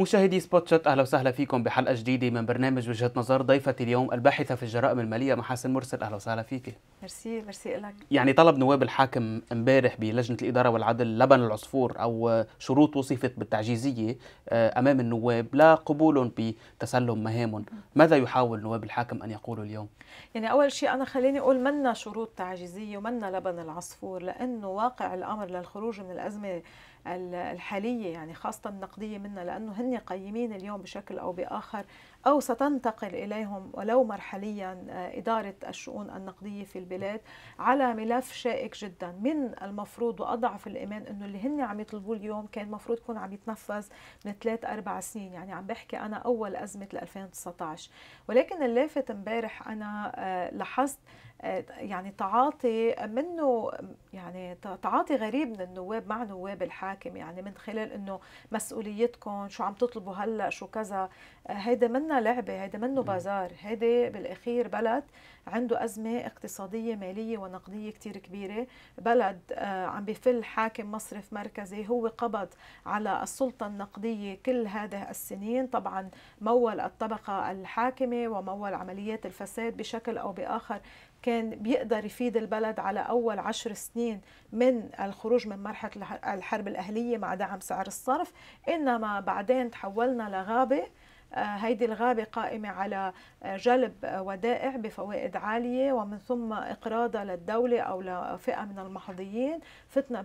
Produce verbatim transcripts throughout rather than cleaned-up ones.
مشاهدي سبوت شوت، اهلا وسهلا فيكم بحلقه جديده من برنامج وجهة نظر. ضيفتي اليوم الباحثه في الجرائم الماليه محاسن مرسل، اهلا وسهلا فيكي. ميرسي ميرسي لك. يعني طلب نواب الحاكم امبارح بلجنه الاداره والعدل لبن العصفور او شروط وصفت بالتعجيزيه امام النواب لا قبولهم بتسلم مهامهم، ماذا يحاول نواب الحاكم ان يقولوا اليوم؟ يعني اول شيء انا خليني اقول منا شروط تعجيزيه ومنا لبن العصفور، لانه واقع الامر للخروج من الازمه الحاليه يعني خاصه النقديه منا، لانه هن قيمين اليوم بشكل او باخر او ستنتقل اليهم ولو مرحليا اداره الشؤون النقديه في البلاد على ملف شائك جدا. من المفروض واضعف الايمان انه اللي هن عم يطلبوه اليوم كان المفروض يكون عم يتنفذ من ثلاث اربع سنين، يعني عم بحكي انا اول ازمه ألفين وتسعطعش. ولكن اللافت امبارح انا لاحظت يعني تعاطي منه، يعني تعاطي غريب من النواب مع نواب الحاكم، يعني من خلال انه مسؤوليتكم شو عم تطلبوا هلا شو كذا. هيدا منا لعبه، هيدا منه بازار، هيدا بالاخير بلد عنده ازمه اقتصاديه ماليه ونقديه كثير كبيره، بلد عم بفل حاكم مصرف مركزي هو قبض على السلطه النقديه كل هذه السنين، طبعا مول الطبقه الحاكمه ومول عمليات الفساد بشكل او باخر، كان بيقدر يفيد البلد على أول عشر سنين من الخروج من مرحلة الحرب الأهلية مع دعم سعر الصرف. إنما بعدين تحولنا لغابة، هيدي الغابة قائمة على جلب ودائع بفوائد عالية ومن ثم إقراضها للدولة أو لفئة من المحظيين، فتنا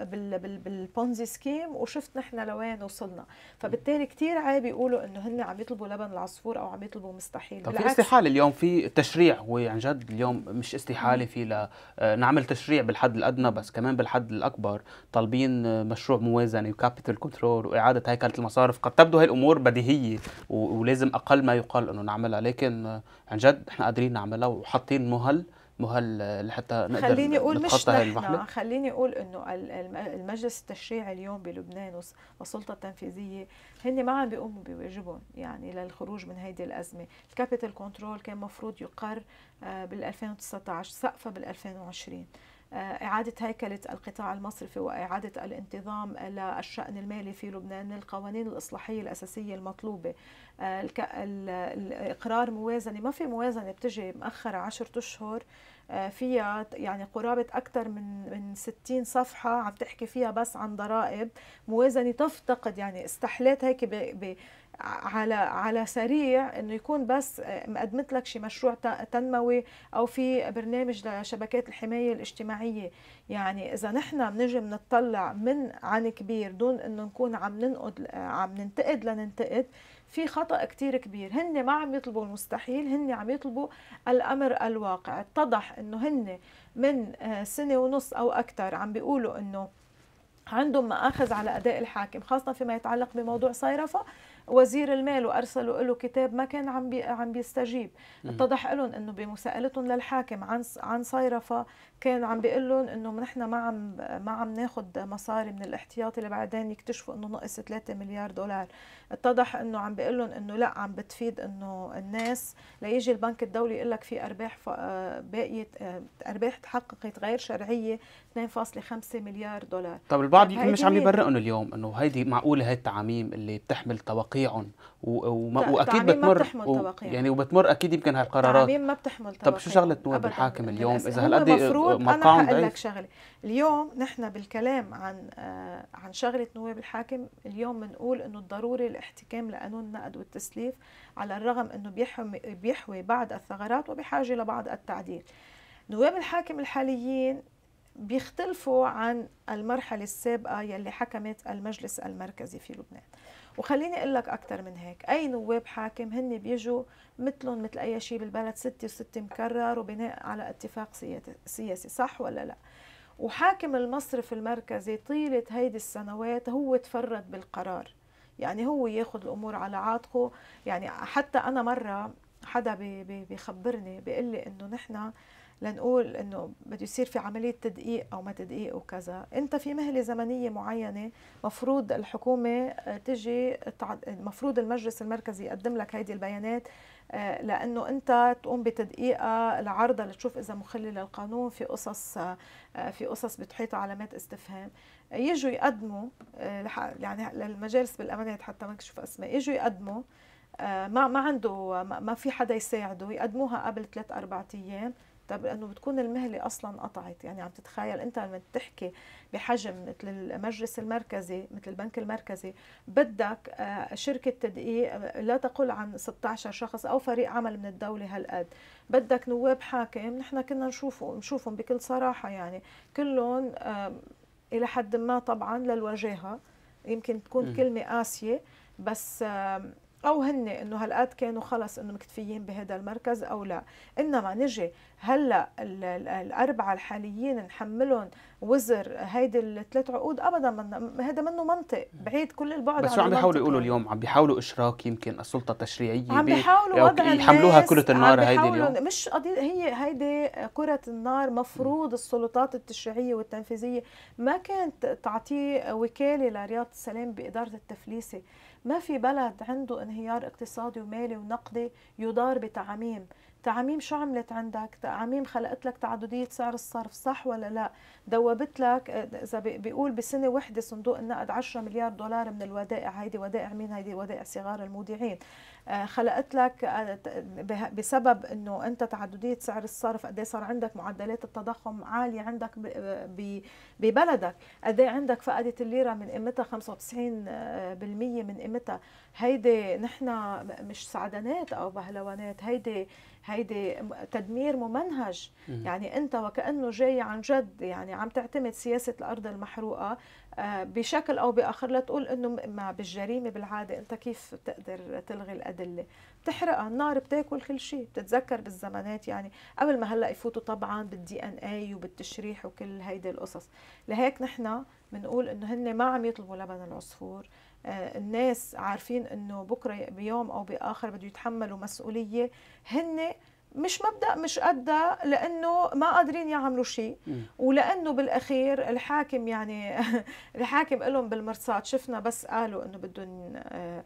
بالبونزي سكيم وشفت نحن لوين وصلنا. فبالتالي كتير عيب يقولوا إنه هن عم يطلبوا لبن العصفور أو عم يطلبوا مستحيل. طب في استحالة اليوم، في تشريع، هو عن جد اليوم مش استحالة في نعمل تشريع بالحد الأدنى بس كمان بالحد الأكبر، طالبين مشروع موازنة وكابيتال كنترول وإعادة هيكلة المصارف. قد تبدو هاي الأمور بديهية ولازم اقل ما يقال انه نعملها، لكن عن جد احنا قادرين نعملها وحاطين مهل مهل لحتى نقدر خليني اقول مش هاي نحن، خليني اقول انه المجلس التشريعي اليوم بلبنان والسلطه التنفيذيه هن ما عم بيقوموا بواجبهم يعني للخروج من هيدي الازمه. الكابيتال كنترول كان مفروض يقر بال ألفين وتسعطعش، سقفه بال ألفين وعشرين، إعادة هيكلة القطاع المصرفي وإعادة الانتظام للشأن المالي في لبنان، القوانين الإصلاحية الأساسية المطلوبة، الإقرار موازنة. ما في موازنة بتجي مأخرة عشرة أشهر فيها يعني قرابة أكثر من من ستين صفحة عم تحكي فيها بس عن ضرائب موازنة، تفتقد يعني استحليت هيك ب ب على على سريع انه يكون بس مقدمت لك شي مشروع تنموي او في برنامج لشبكات الحمايه الاجتماعيه. يعني اذا نحن بنجي بنطلع من عن كبير دون انه نكون عم ننقد عم ننتقد لننتقد، في خطأ كتير كبير. هن ما عم يطلبوا المستحيل، هن عم يطلبوا الأمر الواقع. اتضح انه هن من سنة ونص او اكثر عم بيقولوا انه عندهم مآخذ على أداء الحاكم، خاصة فيما يتعلق بموضوع صيرفة. وزير المال وأرسلوا له كتاب ما كان عم بي عم بيستجيب. اتضح لهم إنه بمساءلتهم للحاكم عن عن صيرفة كان عم بيقول لهم إنه نحن ما عم ما عم ناخذ مصاري من الاحتياطي اللي بعدين يكتشفوا إنه نقص ثلاثة مليار دولار. اتضح إنه عم بيقول لهم إنه لا، عم بتفيد إنه الناس ليجي البنك الدولي يقول لك في أرباح باقية، أرباح تحققت غير شرعية اثنين فاصلة خمسة مليار دولار. طب البعض يمكن مش عم يبرئون اليوم انه هيدي معقوله، هاي التعاميم اللي بتحمل توقيعهم واكيد بتمر و... يعني وبتمر اكيد يمكن هاي القرارات. التعاميم ما بتحمل توقيع. طب شو شغله نواب الحاكم اليوم اذا هالقد موقعهم انا هقول لك شغله؟ اليوم نحن بالكلام عن آه عن شغله نواب الحاكم اليوم بنقول انه الضروري الاحتكام لقانون النقد والتسليف، على الرغم انه بيحوي بيحوي بعض الثغرات وبحاجه لبعض التعديل. نواب الحاكم الحاليين بيختلفوا عن المرحلة السابقة يلي حكمت المجلس المركزي في لبنان. وخليني أقول لك أكثر من هيك، أي نواب حاكم هن بيجوا مثلهم مثل أي شيء بالبلد، ستة وستة مكرر وبناء على اتفاق سياسي، صح ولا لا؟ وحاكم المصرف المركزي طيلة هيدي السنوات هو تفرد بالقرار، يعني هو ياخذ الأمور على عاتقه. يعني حتى أنا مرة حدا بيخبرني بيقول لي إنه نحن لنقول انه بده يصير في عمليه تدقيق او ما تدقيق وكذا، انت في مهله زمنيه معينه مفروض الحكومه تجي، المفروض المجلس المركزي يقدم لك هيدي البيانات لانه انت تقوم بتدقيقها لعرضها لتشوف اذا مخله للقانون، في قصص في قصص بتحيط علامات استفهام. يجوا يقدموا يعني للمجالس بالامانات حتى ما نكشف اسماء، يجوا يقدموا ما ما عنده ما في حدا يساعده، يقدموها قبل ثلاث اربع ايام. طب لانه بتكون المهله اصلا قطعت. يعني عم تتخيل انت لما تحكي بحجم مثل المجلس المركزي مثل البنك المركزي، بدك شركه تدقيق لا تقل عن ستة عشر شخص او فريق عمل من الدوله هالقد، بدك نواب حاكم. نحن كنا نشوفه نشوفهم بكل صراحه يعني كلهم الى حد ما طبعا للوجاهه، يمكن تكون م. كلمه قاسيه، بس او هن انه هالقد كانوا خلص انه مكتفيين بهذا المركز او لا. انما نجي هلا الاربعه الحاليين نحملهم وزر هيدي الثلاث عقود، ابدا من هذا منه منطق، بعيد كل البعد. بس شو عم بيحاولوا يقولوا اليوم؟ عم بيحاولوا اشراك يمكن السلطه التشريعيه، عم بيحاولوا وضع يحملوها كره النار هيدي اليوم. مش قضيه هي هيدي كره النار. مفروض السلطات التشريعيه والتنفيذيه ما كانت تعطيه وكاله لرياض السلام باداره التفليسه. ما في بلد عنده انهيار اقتصادي ومالي ونقدي يدار بتعميم. تعميم شو عملت عندك؟ تعميم خلقت لك تعددية سعر الصرف، صح ولا لا؟ دوبت لك إذا بيقول بسنة واحدة صندوق النقد عشرة مليار دولار من الودائع. هيدي ودائع مين؟ هيدي ودائع صغار المودعين. خلقت لك بسبب انه انت تعددية سعر الصرف قد صار عندك معدلات التضخم عالية عندك ببلدك، قد عندك فقدت الليرة من قيمتها خمسة وتسعين بالمية من قيمتها. هيدي نحن مش سعدانات او بهلوانات، هيدي هيدي تدمير ممنهج. يعني انت وكأنه جاي عن جد يعني عم تعتمد سياسة الأرض المحروقة بشكل أو بآخر. لا تقول إنه ما بالجريمة بالعادة أنت كيف بتقدر تلغي الأدلة؟ بتحرقها، النار بتاكل كل شيء. بتتذكر بالزمانات يعني قبل ما هلأ يفوتوا طبعا بالدي ان اي وبالتشريح وكل هيدي القصص. لهيك نحن بنقول إنه هن ما عم يطلبوا لبن العصفور. الناس عارفين إنه بكرة بيوم أو بآخر بده يتحملوا مسؤولية. هن مش مبدأ مش قدها لأنه ما قادرين يعملوا شيء، ولأنه بالأخير الحاكم يعني الحاكم لهم بالمرصاد. شفنا بس قالوا إنه بدهم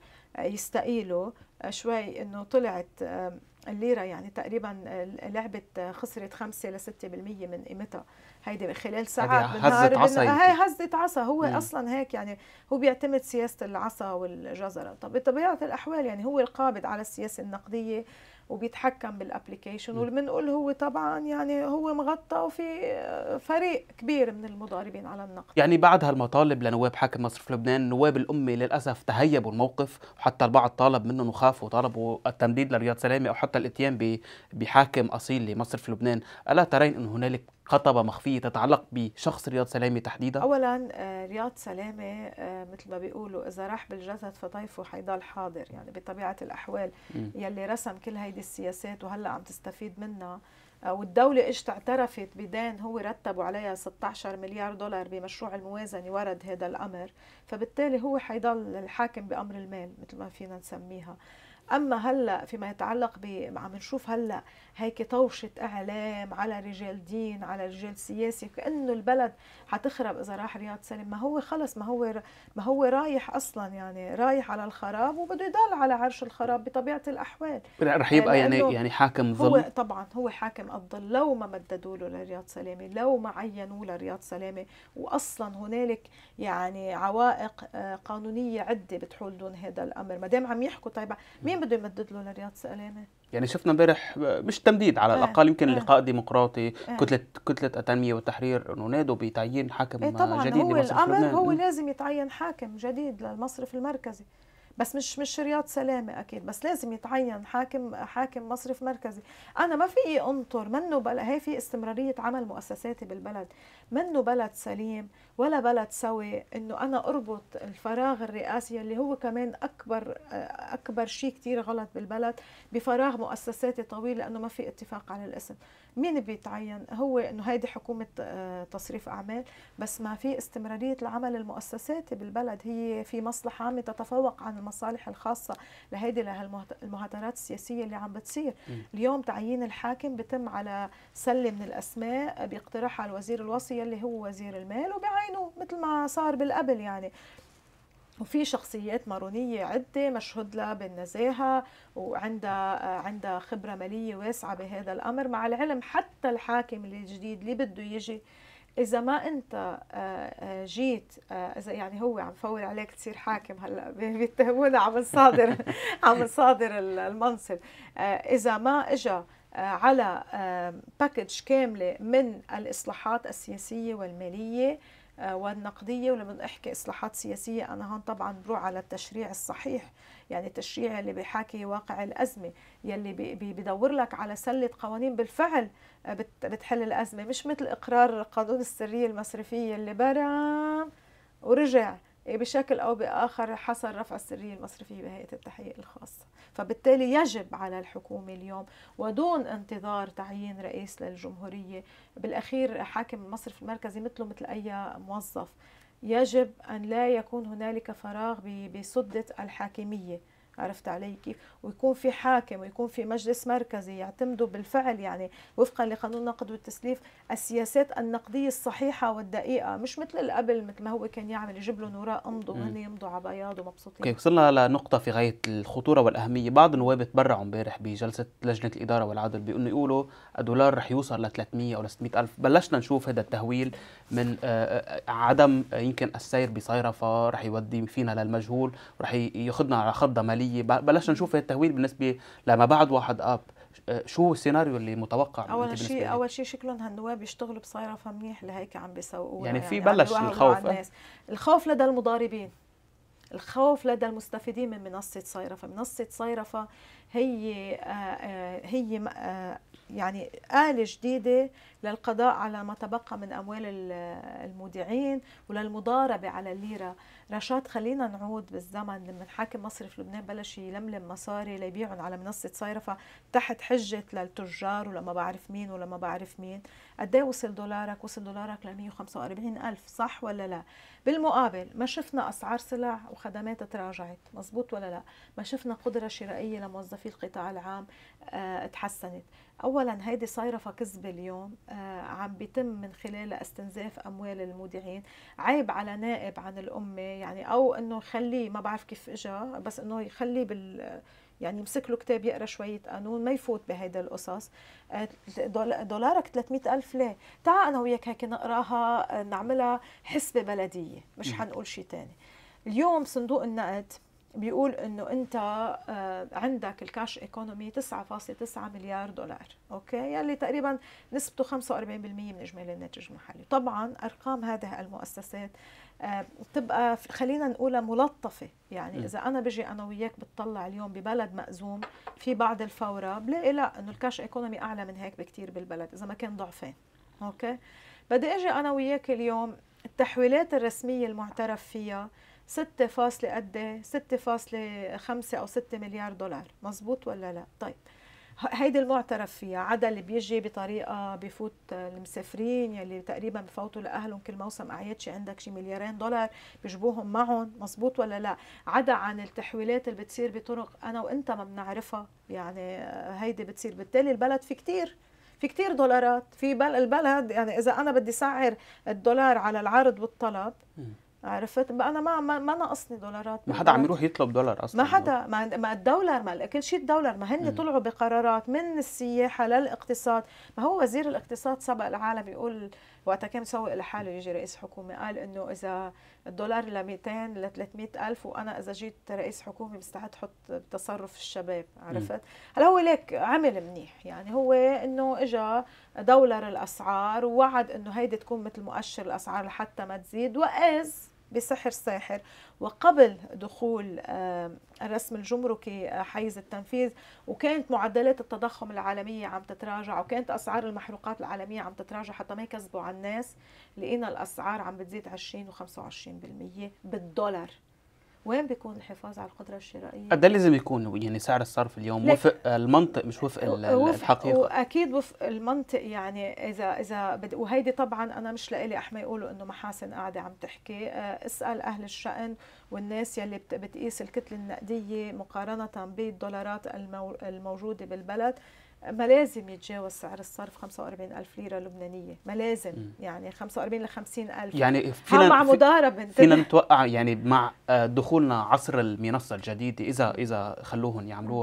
يستقيلوا شوي، إنه طلعت الليرة يعني تقريبا لعبة خسرت خمسة لستة بالمية من قيمتها. هيدي خلال ساعات بالنهار. هاي هزت عصا. هو مم. أصلا هيك يعني هو بيعتمد سياسة العصا والجزرة. طب بطبيعة الأحوال يعني هو القابض على السياسة النقدية وبيتحكم بالابليكيشن، والمنقول هو طبعا يعني هو مغطى وفي فريق كبير من المضاربين على النقد. يعني بعد هالمطالب لنواب حاكم مصرف لبنان، نواب الأمة للأسف تهيبوا الموقف، وحتى البعض طالب منهم وخافوا وطالبوا التمديد لرياض سلامة أو حتى الاتيان بحاكم أصيل لمصرف لبنان. ألا ترين أن هنالك خطبة مخفية تتعلق بشخص رياض سلامة تحديدا؟ أولا رياض سلامة مثل ما بيقولوا إذا راح بالجسد فطيفه حيضل حاضر. يعني بطبيعة الأحوال م. يلي رسم كل هيدي السياسات وهلأ عم تستفيد منها، والدولة اجت اعترفت بدين هو رتبوا عليها ستة عشر مليار دولار بمشروع الموازنة ورد هذا الأمر، فبالتالي هو حيضل الحاكم بأمر المال مثل ما فينا نسميها. أما هلأ فيما يتعلق ب عم نشوف هلأ هيك طوشة إعلام على رجال دين على رجال سياسي كأنه البلد حتخرب إذا راح رياض سلام. ما هو خلص ما هو ما هو رايح أصلا، يعني رايح على الخراب وبده يضل على عرش الخراب بطبيعة الأحوال. رح يبقى يعني يعني حاكم ظل. هو طبعا هو حاكم الظل لو ما مددوا له لرياض سلامة، لو ما عينوا لرياض سلامة. وأصلا هنالك يعني عوائق قانونية عدة بتحول دون هذا الأمر. ما دام عم يحكوا طيب مين بده يمدد له لرياض سلامة؟ يعني شفنا امبارح مش تمديد على الاقل يمكن آه. لقاء ديمقراطي آه. كتله كتله التنميه والتحرير انه نادوا بتعيين حاكم آه طبعا جديد هو لمصرف الامر لبنان. هو لازم يتعين حاكم جديد للمصرف المركزي، بس مش مش رياض سلامة أكيد، بس لازم يتعين حاكم حاكم مصرف مركزي. أنا ما في أنطر منه بل هي في استمرارية عمل مؤسساتي بالبلد، منه بلد سليم ولا بلد سوي إنه أنا أربط الفراغ الرئاسي اللي هو كمان أكبر أكبر شيء كتير غلط بالبلد بفراغ مؤسساتي طويل، لأنه ما في اتفاق على الاسم. مين بيتعين؟ هو إنه هيدي حكومة تصريف أعمال، بس ما في استمرارية العمل المؤسساتي بالبلد. هي في مصلحة عامة تتفوق عن المصالح الخاصة لهيدي المهاترات السياسية اللي عم بتصير. م. اليوم تعيين الحاكم بتم على سلة من الأسماء بيقترحها الوزير الوصي اللي هو وزير المال وبيعينوه مثل ما صار بالقبل يعني. وفي شخصيات مارونية عدة مشهود لها بالنزاهة وعندها عندها خبرة مالية واسعة بهذا الأمر. مع العلم حتى الحاكم الجديد اللي بده يجي اذا ما انت جيت، اذا يعني هو عم فور عليك تصير حاكم، هلا بيتهمونا عم نصادر عم نصادر المنصب، اذا ما اجى على باكج كامله من الاصلاحات السياسيه والماليه والنقديه، ولما احكي اصلاحات سياسيه انا هون طبعا بروح على التشريع الصحيح، يعني التشريع اللي بيحاكي واقع الازمه، يلي بيدور لك على سله قوانين بالفعل بتحل الازمه، مش مثل اقرار قانون السريه المصرفيه اللي برم ورجع بشكل او باخر حصل رفع السريه المصرفيه بهيئه التحقيق الخاصه. فبالتالي يجب على الحكومه اليوم ودون انتظار تعيين رئيس للجمهوريه، بالاخير حاكم المصرف المركزي مثله مثل اي موظف، يجب ان لا يكون هنالك فراغ بسده الحاكميه، عرفت علي كيف؟ ويكون في حاكم ويكون في مجلس مركزي يعتمدوا بالفعل، يعني وفقا لقانون النقد والتسليف، السياسات النقديه الصحيحه والدقيقه، مش مثل اللي قبل مثل ما هو كان يعمل، يجيب له نوراء امضوا وهن يمضوا على بياض ومبسوطين. اوكي، وصلنا لنقطه في غايه الخطوره والاهميه. بعض النواب تبرعوا امبارح بجلسه لجنه الاداره والعدل بانه يقولوا الدولار رح يوصل ل ثلاثمية او ل ستمية الف. بلشنا نشوف هذا التهويل من عدم يمكن السير بصيرفه رح يودي فينا للمجهول ورح ياخذنا على خضه ماليه. بلشنا نشوف هذا التهويل بالنسبه لما بعد واحد اب. شو السيناريو اللي متوقع؟ اول شيء اول شيء شكلهم هالنواب يشتغلوا بصيرفه منيح لهيك عم بيسوقوا، يعني في بلش يعني الخوف. الناس. الخوف لدى المضاربين، الخوف لدى المستفيدين من منصه صيرفه. منصه صيرفه هي هي يعني آلة جديدة للقضاء على ما تبقى من أموال المودعين وللمضاربة على الليرة. رشاد، خلينا نعود بالزمن لما حاكم مصرف لبنان بلش يلملم مصاري ليبيعهم على منصة صيرفة تحت حجة للتجار ولما بعرف مين ولما بعرف مين. قد ايه وصل دولارك؟ وصل دولارك ل مية وخمسة وأربعين ألف، صح ولا لا؟ بالمقابل ما شفنا أسعار سلع وخدمات تراجعت، مزبوط ولا لا؟ ما شفنا قدرة شرائية لموظفي القطاع العام اه تحسنت. اولا هيدي صيرفه كذبه اليوم آه عم بيتم من خلالها استنزاف اموال المودعين. عيب على نائب عن الامه يعني، او انه يخليه، ما بعرف كيف اجى، بس انه يخليه بال يعني يمسك له كتاب يقرا شويه قانون، ما يفوت بهيدا القصص. آه دولارك ثلاثمية ألف ليه؟ تعال انا وياك هيك نقراها، نعملها حسبه بلديه، مش حنقول شيء ثاني. اليوم صندوق النقد بيقول انه انت عندك الكاش ايكونومي تسعة فاصلة تسعة مليار دولار، اوكي، يلي تقريبا نسبته خمسة وأربعين بالمية من اجمالي الناتج المحلي. طبعا ارقام هذه المؤسسات بتبقى خلينا نقولها ملطفه، يعني اذا انا بجي انا وياك بتطلع اليوم ببلد مأزوم في بعض الفوره، بلاقي لا انه الكاش ايكونومي اعلى من هيك بكثير بالبلد اذا ما كان ضعفين. اوكي، بدي اجي انا وياك اليوم التحويلات الرسميه المعترف فيها ستة فاصلة قد ستة فاصلة خمسة أو ستة مليار دولار، مزبوط ولا لا؟ طيب هيدي المعترف فيها، عدا اللي بيجي بطريقة بفوت المسافرين يلي تقريبا بفوتوا لأهلهم كل موسم أعياد شي عندك شي مليارين دولار بيجبوهم معهم، مزبوط ولا لا؟ عدا عن التحويلات اللي بتصير بطرق أنا وإنت ما بنعرفها، يعني هيدي بتصير. بالتالي البلد في كتير في كتير دولارات في بل البلد، يعني إذا أنا بدي سعر الدولار على العرض والطلب، عرفت بقى انا ما ما, ما ناقصني دولارات، ما حدا عم يروح يطلب دولار اصلا، ما حدا، ما, ما الدولار، ما كل شيء الدولار، ما هن طلعوا بقرارات من السياحه للاقتصاد. ما هو وزير الاقتصاد سبق العالم يقول وقتها كان مسوق لحاله يجي رئيس حكومه، قال انه اذا الدولار ل مئتين ل ثلاثمية ألف وانا اذا جيت رئيس حكومه مستعد احط تصرف الشباب، عرفت؟ هلا هو ليك عمل منيح، يعني هو انه اجى دولار الاسعار ووعد انه هيدي تكون مثل مؤشر الاسعار لحتى ما تزيد، واذ بسحر ساحر وقبل دخول الرسم الجمركي حيز التنفيذ، وكانت معدلات التضخم العالمية عم تتراجع، وكانت أسعار المحروقات العالمية عم تتراجع حتى ما يكذبوا على الناس، لقينا الأسعار عم بتزيد عشرين وخمسة وعشرين بالمية بالدولار. وين بيكون الحفاظ على القدرة الشرائية؟ قد لازم يكون يعني سعر الصرف اليوم وفق المنطق مش وفق الحقيقة؟ وأكيد وفق المنطق، يعني إذا إذا بد... وهيدي طبعا أنا مش لإلي أحمى يقولوا إنه محاسن قاعدة عم تحكي، اسأل أهل الشأن والناس يلي بت... بتقيس الكتلة النقدية مقارنة بالدولارات المو... الموجودة بالبلد، ما لازم يتجاوز سعر الصرف خمسة وأربعين ألف ليرة لبنانية، ما لازم م. يعني خمسة وأربعين ل خمسين ألف، يعني فينا مع مضاربة فينا نتوقع يعني مع دخولنا عصر المنصة الجديدة إذا إذا خلوهم يعملوها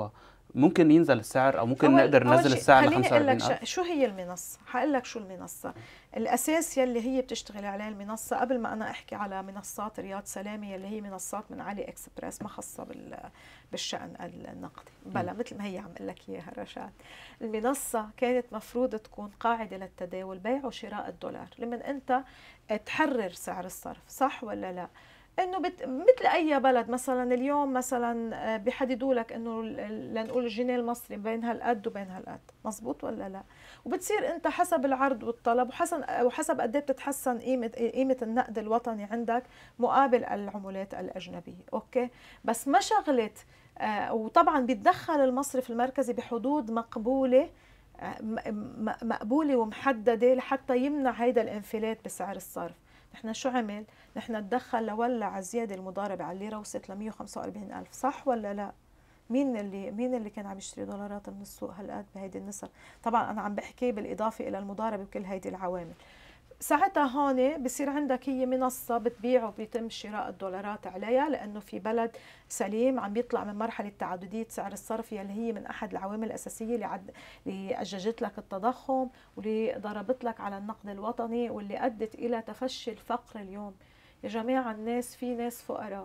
ممكن ينزل السعر او ممكن أول نقدر أول ننزل شيء السعر ل خليني أقول لك خمسة وأربعين ألف؟ شو هي المنصة. حقول لك شو المنصة. الأساس يلي هي بتشتغل عليه المنصة، قبل ما أنا أحكي على منصات رياض سلامة يلي هي منصات من علي إكسبرس ما خاصة بال بالشأن النقدي، بلا مثل ما هي عم أقول لك إياها رشاد. المنصة كانت مفروض تكون قاعدة للتداول، بيع وشراء الدولار، لمن أنت تحرر سعر الصرف، صح ولا لا؟ انه بت... مثل اي بلد مثلا اليوم مثلا بيحددوا لك انه لنقول الجنيه المصري بين هالقد وبين هالقد، مزبوط ولا لا؟ وبتصير انت حسب العرض والطلب وحسب وحسب قد ايه بتتحسن قيمه قيمه النقد الوطني عندك مقابل العملات الاجنبيه، اوكي؟ بس ما شغله آه وطبعا بيتدخل المصرف المركزي بحدود مقبوله آه مقبوله ومحدده لحتى يمنع هيدا الانفلات بسعر الصرف. نحن شو عمل؟ نحن تدخل لولع الزياده المضاربه على الليره وصلت ل مية وخمسة وأربعين ألف، صح ولا لا؟ مين اللي مين اللي كان عم يشتري دولارات من السوق هالقد بهيدي النسب؟ طبعا انا عم بحكي بالاضافه الى المضاربه وكل هيدي العوامل. ساعتها هون بصير عندك هي منصة بتبيع وبيتم شراء الدولارات عليها، لأنه في بلد سليم عم بيطلع من مرحلة تعددية سعر الصرف اللي هي من أحد العوامل الأساسية اللي, عد... اللي أججت لك التضخم واللي ضربت لك على النقد الوطني واللي أدت إلى تفشي الفقر اليوم. يا جماعة الناس، في ناس فقراء،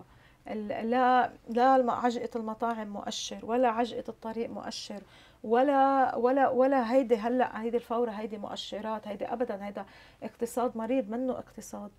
لا لا عجقة المطاعم مؤشر ولا عجقة الطريق مؤشر ولا ولا ولا هيدي هلا هيدي الفوره هيدي مؤشرات، هيدي ابدا هيدا اقتصاد مريض منه اقتصاد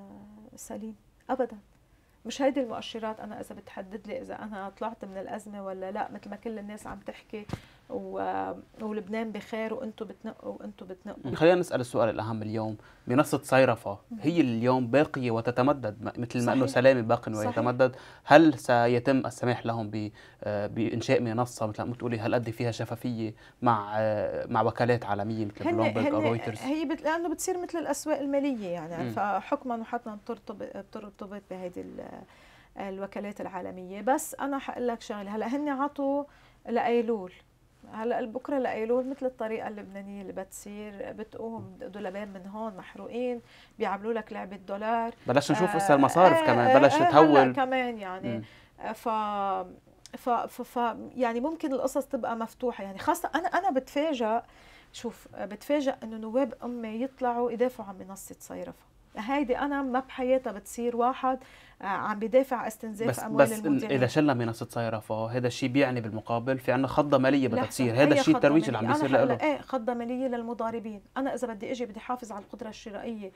سليم ابدا. مش هيدي المؤشرات انا اذا بتحدد لي اذا انا طلعت من الازمه ولا لا، مثل ما كل الناس عم تحكي و... ولبنان بخير وانتم بتنقوا وانتم بتنقوا. خلينا نسال السؤال الاهم اليوم، منصه صيرفه هي اليوم باقيه وتتمدد مثل ما انه سلامه باق ويتمدد، هل سيتم السماح لهم ب بانشاء منصه مثل ما بتقولي هالقد فيها شفافيه مع مع وكالات عالميه مثل بلومبرج او رويترز؟ هي بت... لانه بتصير مثل الاسواق الماليه يعني، فحكما وحتما بترتبط بترتبط بهيدي الوكالات العالميه. بس انا حقول لك شغله، هلا هن عطوا لايلول، هلا بكره لايلول مثل الطريقه اللبنانيه اللي بتصير بتقوم دولابين من هون محروقين بيعملوا لك لعبه دولار. بلشنا نشوف هسه المصارف آه كمان بلشت تهول هلا كمان يعني م. ف ف ف يعني ممكن القصص تبقى مفتوحه يعني، خاصه انا انا بتفاجئ، شوف بتفاجئ انه نواب امي يطلعوا يدافعوا عن منصه صيرفه. هيدي انا ما بحياتها بتصير واحد عم بدافع استنزاف بس اموال بس المودعين. اذا شلنا منصه صيرفه هذا الشيء بيعني بالمقابل في عندنا خضه ماليه بدها تصير، هذا الشيء الترويج اللي عم بيصير له. ايه خضه ماليه للمضاربين. انا اذا بدي اجي بدي حافظ على القدره الشرائيه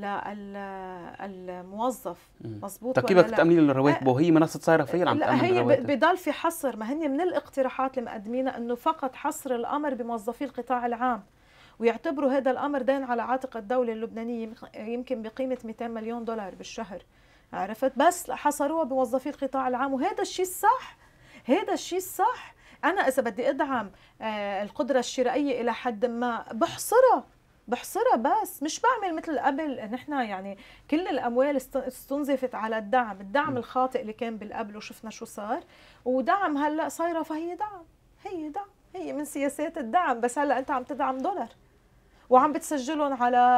للموظف، مزبوط طيب كيف بدك تامني رواتبه؟ هي منصه صيرفه هي اللي عم تامن الرواتب. هي بضل في حصر، ما هن من الاقتراحات اللي مقدمينها انه فقط حصر الامر بموظفي القطاع العام، ويعتبروا هذا الامر دين على عاتق الدوله اللبنانيه يمكن بقيمه مئتين مليون دولار بالشهر، عرفت؟ بس حصروها بموظفي القطاع العام، وهذا الشيء الصح، هذا الشيء الصح. انا اذا بدي ادعم القدره الشرائيه الى حد ما بحصرها بحصرها بس مش بعمل مثل قبل. نحن يعني كل الاموال استنزفت على الدعم، الدعم م. الخاطئ اللي كان بالقبل وشفنا شو صار، ودعم هلا صايره فهي دعم، هي دعم، هي من سياسات الدعم. بس هلا انت عم تدعم دولار وعم بتسجلهم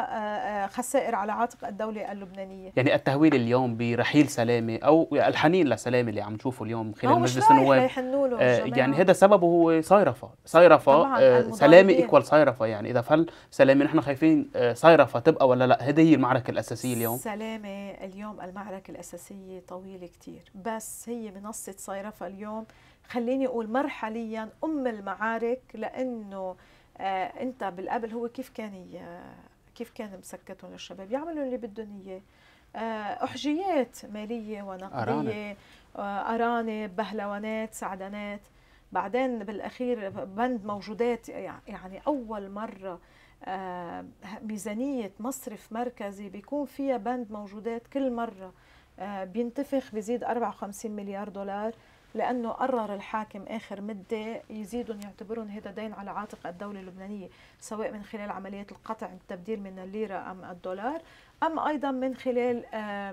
على خسائر على عاتق الدولة اللبنانية. يعني التهويل اليوم برحيل سلامة أو الحنين لسلامة اللي عم نشوفه اليوم خلال مجلس النواب، آه يعني هذا سببه هو صيرفة صيرفة آه سلامة إيكوال صيرفة. يعني إذا فل سلامة نحن خايفين آه صيرفة تبقى ولا لا؟ هذه هي المعركة الأساسية اليوم. سلامة اليوم المعركة الأساسية طويلة كتير، بس هي منصة صيرفة اليوم خليني أقول مرحليا أم المعارك، لأنه آه انت بالقبل هو كيف كان كيف كان مسكتهم للشباب يعملوا اللي بدهم اياه، آه احجيات ماليه ونقديه، آه ارانب، بهلوانات، سعدانات. بعدين بالاخير بند موجودات، يعني اول مره آه ميزانيه مصرف مركزي بيكون فيها بند موجودات كل مره آه بينتفخ بيزيد أربعة وخمسين مليار دولار، لأنه قرر الحاكم آخر مدة يزيدون يعتبرون هذا دين على عاتق الدولة اللبنانية، سواء من خلال عملية القطع التبديل من الليرة أم الدولار، أم أيضا من خلال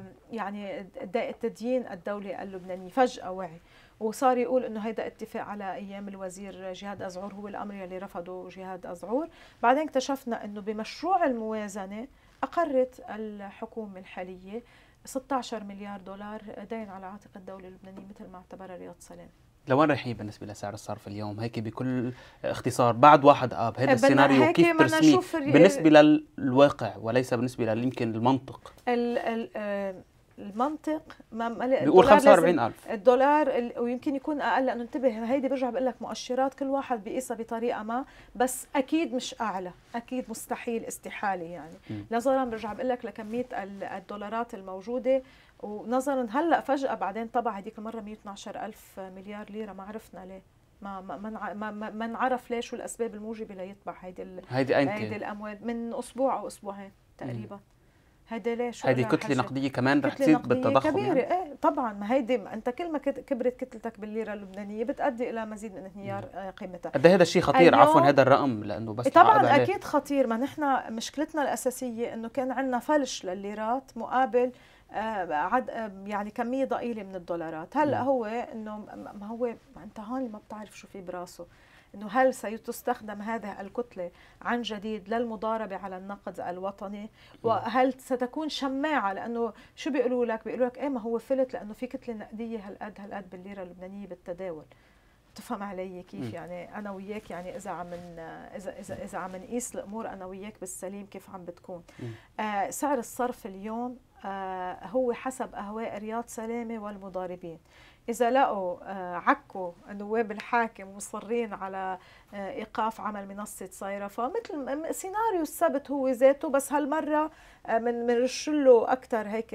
يعني تدين الدولة اللبنانية. فجأة وعي وصار يقول انه هيدا اتفاق على ايام الوزير جهاد أزعور، هو الامر يلي رفضه جهاد أزعور. بعدين اكتشفنا انه بمشروع الموازنة اقرت الحكومة الحالية ستة عشر مليار دولار دين على عاتق الدولة اللبنانية مثل ما اعتبرها رياض سلامة. لوين رايحين بالنسبه لسعر الصرف اليوم هيك بكل اختصار بعد واحد اب هذا السيناريو كيف ترسميه بالنسبه للواقع وليس بالنسبه لل يمكن المنطق؟ ال ال المنطق ما بيقول خمسة وأربعين ألف الدولار ويمكن يكون اقل، لانه انتبه هيدي برجع بقول لك مؤشرات كل واحد بيقيسها بطريقه ما، بس اكيد مش اعلى، اكيد مستحيل استحاله يعني م. نظرا برجع بقول لك لكميه الدولارات الموجوده، ونظرا هلا فجاه بعدين طبعا هذيك المره مئة واثناشر ألف مليار ليره ما عرفنا ليه، ما ما ما ما, ما نعرف ليش والاسباب الموجبه ليطبع هيدي هيدي هيدي الاموال من اسبوع او اسبوعين تقريبا. م. هيدا ليش؟ هيدي كتله نقديه كمان رح تزيد بالتضخم كبيره يعني؟ ايه طبعا، ما هيدي انت كل ما كبرت كتلتك بالليره اللبنانيه بتؤدي الى مزيد من انهيار قيمتها. قد ايه هذا الشيء خطير عفوا هذا الرقم لانه بس طبعا اكيد خطير، ما نحن مشكلتنا الاساسيه انه كان عندنا فلش للليرات مقابل آه عد آه يعني كميه ضئيله من الدولارات، هلا هو انه ما هو انت هون ما بتعرف شو في براسه، انه هل ستستخدم هذه الكتله عن جديد للمضاربه على النقد الوطني، وهل ستكون شماعه، لانه شو بيقولوا لك؟ بيقولوا لك ايه ما هو فلت لانه في كتله نقديه هالقد هالقد بالليره اللبنانيه بالتداول. تفهم علي كيف؟ م. يعني انا وياك يعني اذا عم اذا اذا اذا عم نقيس الامور انا وياك بالسليم كيف عم بتكون. آه سعر الصرف اليوم آه هو حسب اهواء رياض سلامه والمضاربين. إذا لقوا آه عكوا نواب الحاكم مصرين على آه إيقاف عمل منصة صيرفة، مثل سيناريو السبت هو ذاته، بس هالمرة آه من منرشله أكثر هيك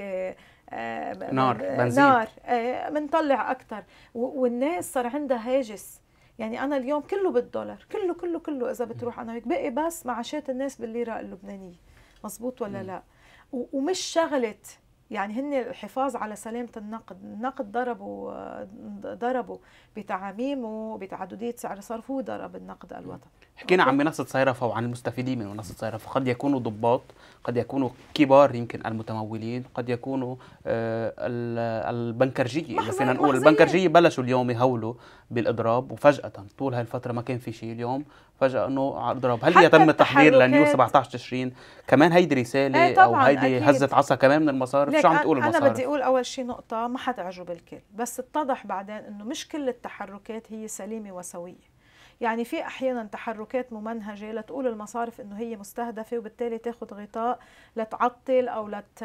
آه نار بنزين، نار بنطلع آه أكثر، والناس صار عندها هاجس. يعني أنا اليوم كله بالدولار، كله كله كله إذا بتروح أنا هيك بقي بس معاشات الناس بالليرة اللبنانية، مزبوط ولا لا؟ ومش شغلة يعني هن الحفاظ على سلامة النقد، النقد ضربوا ضربوا بتعاميمه بتعددية سعر صرف، هو ضرب النقد الوطني. حكينا عن منصة صيرفة وعن المستفيدين من منصة صيرفة، قد يكونوا ضباط، قد يكونوا كبار يمكن المتمولين، قد يكونوا آه البنكرجية، إذا فينا نقول البنكرجية بلشوا اليوم يهولوا بالإضراب، وفجأة طول هاي الفترة ما كان في شيء، اليوم فجأة انه اضراب. هل يتم التحضير لنيو سبعة عشر تشرين؟ كمان هيدي رسالة ايه او هيدي هزة عصا كمان من المصارف؟ شو عم تقول المصارف؟ انا بدي اقول اول شيء نقطة ما حتعجب الكل، بس اتضح بعدين انه مش كل التحركات هي سليمة وسوية. يعني في احيانا تحركات ممنهجه لتقول المصارف انه هي مستهدفه، وبالتالي تاخذ غطاء لتعطل او لت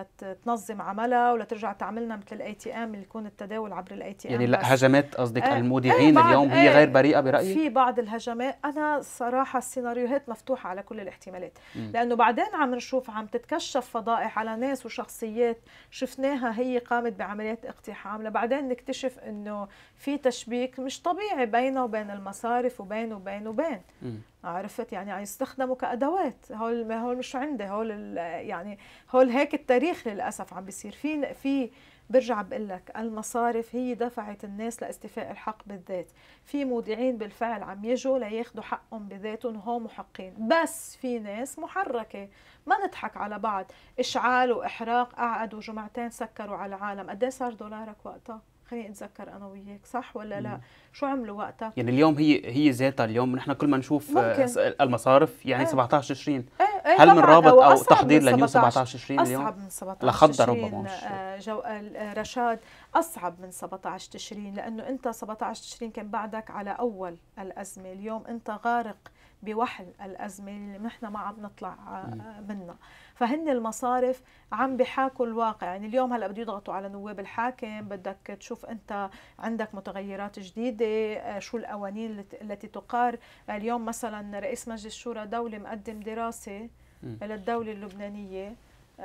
لتنظم عملها ولترجع تعملنا مثل الاي تي ام اللي يكون التداول عبر الاي تي ام. يعني لا هجمات قصدك آه المودعين آه اليوم هي آه غير بريئه برايي؟ في بعض الهجمات، انا صراحه السيناريوهات مفتوحه على كل الاحتمالات، م. لانه بعدين عم نشوف عم تتكشف فضائح على ناس وشخصيات شفناها هي قامت بعمليات اقتحام، لبعدين نكتشف انه في تشبيك مش طبيعي بينه وبين المصارف وبين وبين وبين م. عرفت؟ يعني عم يستخدموا كادوات. هول هول مش عندي هول يعني هول هيك التاريخ للاسف عم بيصير في في برجع بقول لك المصارف هي دفعت الناس لاستيفاء الحق بالذات، في مودعين بالفعل عم يجوا لياخذوا حقهم بذاتهم وهم محقين، بس في ناس محركه، ما نضحك على بعض، اشعال واحراق، قعدوا جمعتين سكروا على العالم. قد ايه صار دولارك وقتها؟ خليني اتذكر انا وياك، صح ولا لا؟ شو عملوا وقتها؟ يعني اليوم هي هي ذاتها اليوم نحن كل ما نشوف ممكن. المصارف يعني ايه. سبعة عشر تشرين ايه ايه هل من رابط او, أو تحضير لنيو سبعة عشر تشرين اليوم؟ اصعب من سبعة عشر لخض ربما آه جو رشاد، اصعب من سبعة عشر تشرين، لانه انت سبعة عشر تشرين كان بعدك على اول الازمه، اليوم انت غارق بوحل الازمه اللي نحن ما عم نطلع منها. فهن المصارف عم بيحاكوا الواقع. يعني اليوم هلا بده يضغطوا على نواب الحاكم، بدك تشوف انت عندك متغيرات جديده، شو القوانين التي تقار. اليوم مثلا رئيس مجلس الشورى دولي مقدم دراسه للدوله اللبنانيه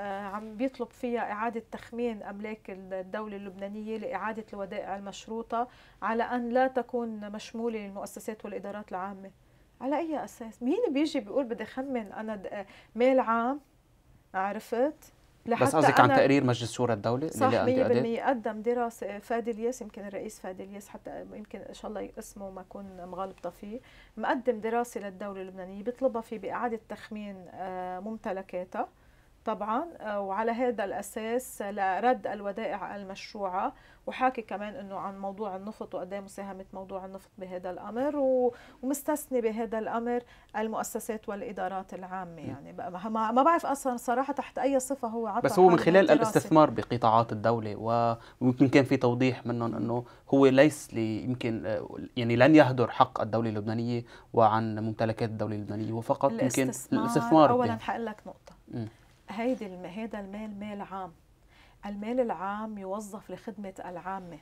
عم بيطلب فيها إعادة تخمين أملاك الدولة اللبنانية لإعادة الودائع المشروطة على أن لا تكون مشمولة للمؤسسات والإدارات العامة. على أي أساس؟ مين بيجي بيقول بدي أخمن أنا مال عام؟ عرفت؟ بس قصدك عن تقرير مجلس شورى الدولة صح مية بالمية قدم دراسة فادي الياس، يمكن الرئيس فادي الياس حتى يمكن إن شاء الله اسمه ما أكون مغالطة فيه، مقدم دراسة للدولة اللبنانية بيطلبها في بإعادة تخمين ممتلكاتها طبعا، وعلى هذا الاساس لرد الودائع المشروعه، وحاكي كمان انه عن موضوع النفط وقد ايه مساهمه موضوع النفط بهذا الامر، ومستثني بهذا الامر المؤسسات والادارات العامه. يعني ما ما بعرف اصلا صراحه تحت اي صفه هو عطى، بس هو من خلال الاستثمار بقطاعات الدوله، ويمكن كان في توضيح منهم انه هو ليس يمكن يعني لن يهدر حق الدوله اللبنانيه وعن ممتلكات الدوله اللبنانيه، وفقط يمكن الاستثمار. اولا حقول لك نقطه، هيدي هذا المال مال عام. المال العام يوظف لخدمة العامة،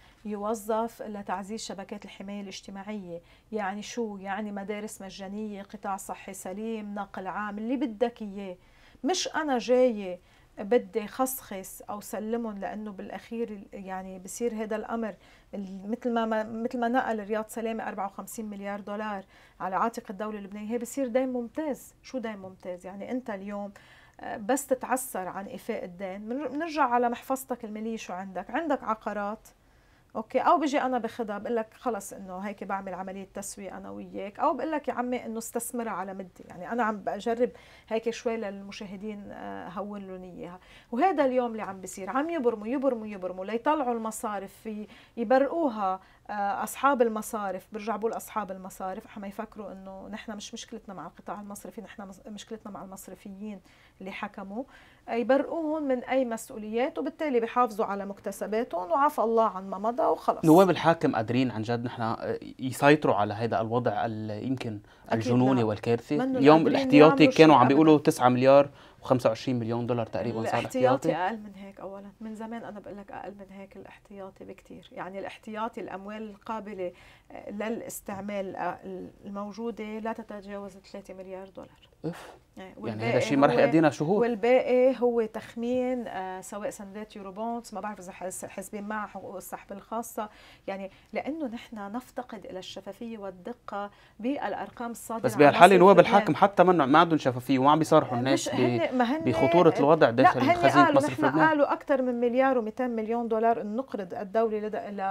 يوظف لتعزيز شبكات الحماية الاجتماعية. يعني شو؟ يعني مدارس مجانية، قطاع صحي سليم، نقل عام، اللي بدك إياه. مش أنا جاية بدي خصخص أو سلمهم، لأنه بالأخير يعني بصير هذا الأمر مثل ما مثل ما نقل رياض سلامة أربعة وخمسين مليار دولار على عاتق الدولة اللبنانية، هي بصير دين ممتاز. شو دين ممتاز؟ يعني أنت اليوم بس تتعثر عن إيفاء الدين، بنرجع على محفظتك المالية شو عندك؟ عندك عقارات، اوكي، او بيجي انا باخذها بقول لك خلص انه هيك بعمل عمليه تسويه انا وياك، او بقول لك يا عمي انه استثمرها على مدي. يعني انا عم بجرب هيك شوي للمشاهدين هون لهم اياها. وهذا اليوم اللي عم بيصير، عم يبرموا يبرموا يبرموا ليطلعوا المصارف يبرقوها. اصحاب المصارف، برجع بقول اصحاب المصارف حما يفكروا انه نحن مش مشكلتنا مع القطاع المصرفي، نحن مشكلتنا مع المصرفيين اللي حكموا، يبرقوهم من اي مسؤوليات، وبالتالي بيحافظوا على مكتسباتهم وعفى الله عن ما مضى وخلص. نواب الحاكم قادرين عن جد نحن يسيطروا على هذا الوضع يمكن الجنوني والكارثي؟ اليوم الاحتياطي كانوا عم بيقولوا تسعة مليار وخمسة وعشرين مليون دولار تقريبا صار الاحتياطي. اقل من هيك. اولا من زمان انا بقول لك اقل من هيك الاحتياطي بكثير. يعني الاحتياطي الاموال القابله للاستعمال الموجوده لا تتجاوز ثلاثة مليار دولار. اف يعني هذا الشيء ما رح يأدينا شهور. والباقي هو تخمين، آه سواء سندات يورو بونز، ما بعرف اذا حاسبين مع حقوق السحب الخاصه. يعني لانه نحن نفتقد الى الشفافيه والدقه بالارقام الصادره. بس بهالحاله نواب الحاكم حتى من ما عندهم شفافيه وما عم بيصارحوا الناس بخطوره الوضع داخل خزينه مصرف لبنان. نحن قالوا اكثر من مليار ومئتين مليون دولار ان نقرض الدوله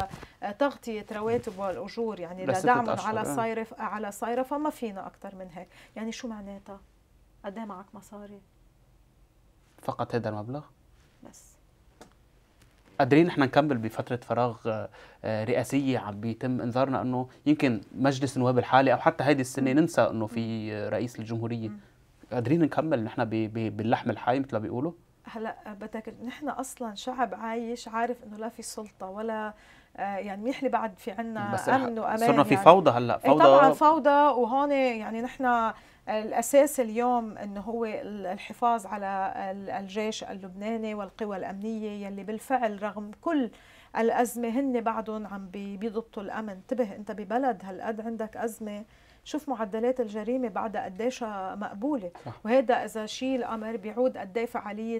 لتغطيه رواتب والاجور، يعني لدعم على صيرف على صيرفه، فما فينا اكثر من هيك. يعني شو معناتها؟ قد ايه معك مصاري؟ فقط هذا المبلغ؟ بس قادرين نحن نكمل بفترة فراغ رئاسية عم بيتم انذارنا انه يمكن مجلس النواب الحالي او حتى هيدي السنة ننسى انه في رئيس للجمهورية. قادرين نكمل نحن باللحم الحي مثل ما بيقولوا؟ هلا بدك، نحن اصلا شعب عايش عارف انه لا في سلطة ولا يعني منيح لي بعد في عنا امن وامان. صرنا في فوضى هلا، فوضى طبعا فوضى. وهون يعني نحن الأساس اليوم أنه هو الحفاظ على الجيش اللبناني والقوى الأمنية يلي بالفعل رغم كل الأزمة هن بعدهم عم بيضبطوا الأمن. انتبه أنت ببلد هالقد عندك أزمة، شوف معدلات الجريمة بعد قديش مقبولة. صح. وهذا إذا شيء الأمر بيعود قد ايه فعالية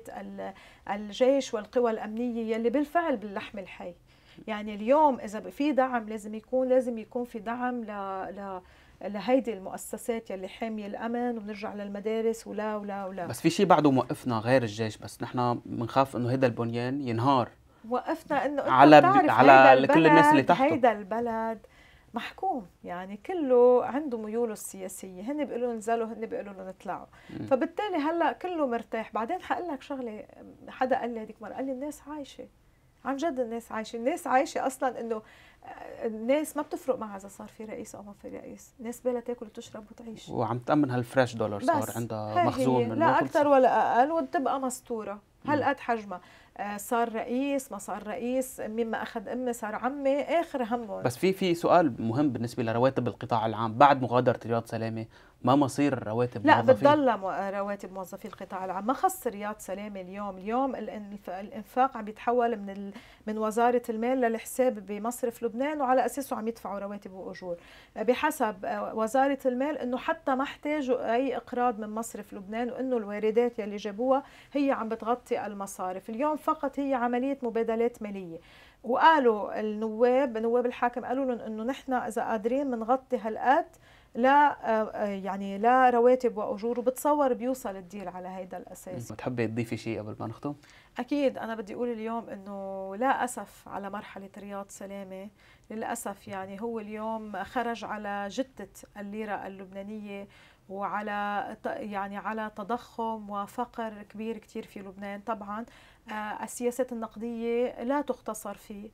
الجيش والقوى الأمنية يلي بالفعل باللحم الحي. يعني اليوم إذا في دعم لازم يكون لازم يكون في دعم ل ل لهيدي المؤسسات يلي حامية الأمن، وبنرجع للمدارس ولا ولا ولا. بس في شيء بعده موقفنا غير الجيش، بس نحن بنخاف إنه هذا البنيان ينهار. وقفنا إنه على على كل الناس اللي تحته. هيدا البلد محكوم، يعني كله عنده ميوله السياسية، هن بيقولوا ننزلوا هن بيقولوا نطلعوا، فبالتالي هلا كله مرتاح. بعدين حقول لك شغلة، حدا قال لي هذيك مرة، قال لي الناس عايشة عن جد، الناس عايشة الناس عايشة أصلا إنه الناس ما بتفرق معها إذا صار في رئيس أو ما في رئيس، الناس بالها تاكل وتشرب وتعيش، وعم تأمن هالفريش دولار صار عندها مخزون منه، لا أكثر ولا أقل، وتبقى مستورة هالقد حجمها. صار رئيس ما صار رئيس، مين ما أخذ أمي صار عمي، آخر همهم. بس في في سؤال مهم بالنسبة لرواتب القطاع العام بعد مغادرة رياض سلامة، ما مصير رواتب لا بتضل رواتب موظفي القطاع العام. ما خص رياض سلامة اليوم، اليوم الانفاق عم بيتحول من ال... من وزارة المال للحساب بمصرف لبنان، وعلى أساسه عم يدفعوا رواتب وأجور بحسب وزارة المال، إنه حتى ما احتاجوا أي إقراض من مصرف لبنان، وإنه الواردات يلي جابوها هي عم بتغطي المصارف. اليوم فقط هي عملية مبادلات مالية. وقالوا النواب نواب الحاكم قالوا لهم إنه نحن إذا قادرين بنغطي هالقد لا يعني لا رواتب واجور، وبتصور بيوصل الديل على هيدا الاساس. بتحبي تضيفي شيء قبل ما نختم؟ اكيد انا بدي اقول اليوم انه لا اسف على مرحله رياض سلامه، للاسف يعني هو اليوم خرج على جثه الليره اللبنانيه، وعلى يعني على تضخم وفقر كبير كتير في لبنان. طبعا السياسات النقدية لا تختصر فيه،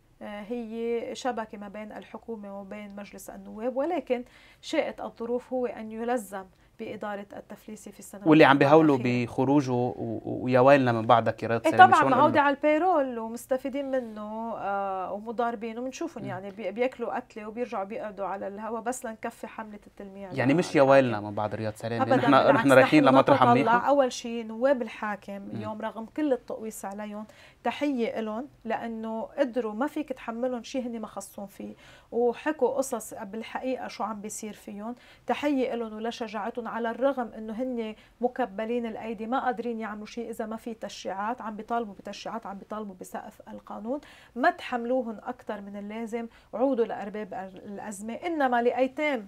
هي شبكة ما بين الحكومة وبين مجلس النواب، ولكن شاءت الظروف هو أن يلزم بإدارة التفليسي في السنوات واللي عم بيهولوا بخروجه ويا ويلنا من بعدك يا ريت سليم. طبعا معودة على البيرول ومستفيدين منه آه ومضاربين وبنشوفهم يعني بياكلوا قتله وبيرجعوا بيقعدوا على الهواء بس لنكفي حملة التلميع. يعني مش يا ويلنا من بعد رياض سليم، ابدا نحن نحن رايحين لمطرح منيح. اول شيء نواب الحاكم اليوم رغم كل التقويص عليهم تحيه لهم، لانه قدروا ما فيك تحملهم شيء هن ما خصون فيه، وحكوا قصص بالحقيقه شو عم بيصير فيهم. تحيه لهم ولشجاعتهم على الرغم انه هن مكبلين الايدي ما قادرين يعملوا شيء اذا ما في تشريعات، عم بيطالبوا بتشريعات، عم بيطالبوا بسقف القانون. ما تحملوهم اكثر من اللازم، عودوا لارباب الازمه. انما لايتام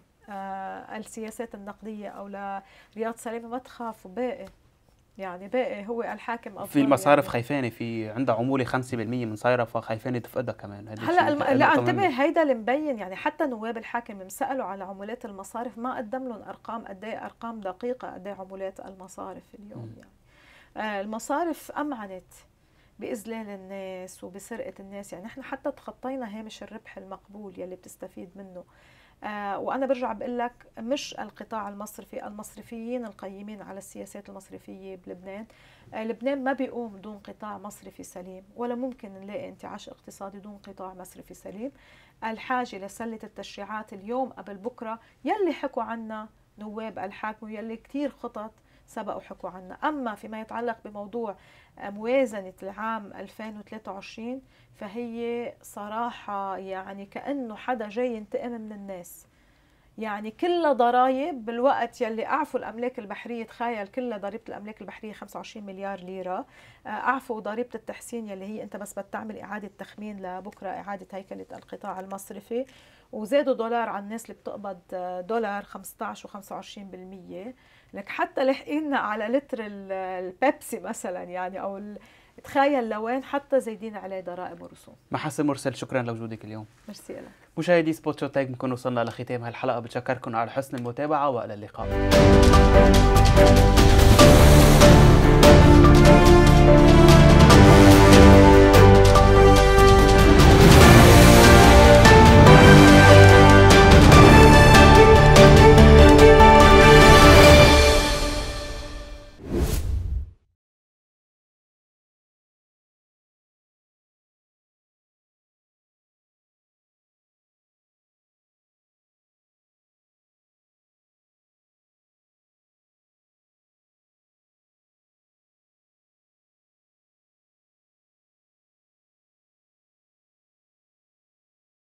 آه السياسات النقديه او لرياض سليمه ما تخافوا، باقي يعني باقي هو الحاكم أفضل. في المصارف يعني خايفانه، في عندها عموله خمسة بالمية من صايرة فخايفانه تفقدها كمان. هلا الم... لا انتبه، هيدا اللي مبين يعني حتى نواب الحاكم مسألوا على عمولات المصارف ما قدم لهم ارقام قد ايه، ارقام دقيقه قد ايه عمولات المصارف اليوم. م. يعني آه المصارف امعنت باذلال الناس وبسرقه الناس، يعني نحن حتى تخطينا هامش الربح المقبول يلي بتستفيد منه. آه وأنا برجع بقول لك مش القطاع المصرفي، المصرفيين القيمين على السياسات المصرفية بلبنان. آه لبنان ما بيقوم دون قطاع مصرفي سليم، ولا ممكن نلاقي انتعاش اقتصادي دون قطاع مصرفي سليم. الحاجة لسلة التشريعات اليوم قبل بكرة يلي حكوا عنا نواب الحاكم، يلي كتير خطط سبقوا حكوا عنا. أما فيما يتعلق بموضوع موازنة العام ألفين وثلاثة وعشرين فهي صراحة يعني كأنه حدا جاي ينتقم من الناس، يعني كلها ضرائب بالوقت يلي أعفوا الأملاك البحرية. تخيل كلها ضريبة الأملاك البحرية خمسة وعشرين مليار ليرة، أعفوا ضريبة التحسين يلي هي أنت بس بتعمل إعادة تخمين لبكرة إعادة هيكلة القطاع المصرفي، وزادوا دولار على الناس اللي بتقبض دولار خمسة عشر وخمسة وعشرين بالمية. لك حتى لحقينا على لتر البيبسي مثلا يعني، أو تخيل لوين حتى زايدين عليه ضرائب ورسوم. محاسن مرسل، شكرا لوجودك اليوم. ميرسي لك. مشاهدي سبوت شوت تايم، بنكون وصلنا لختام هالحلقه، بتشكركم على حسن المتابعه والى اللقاء.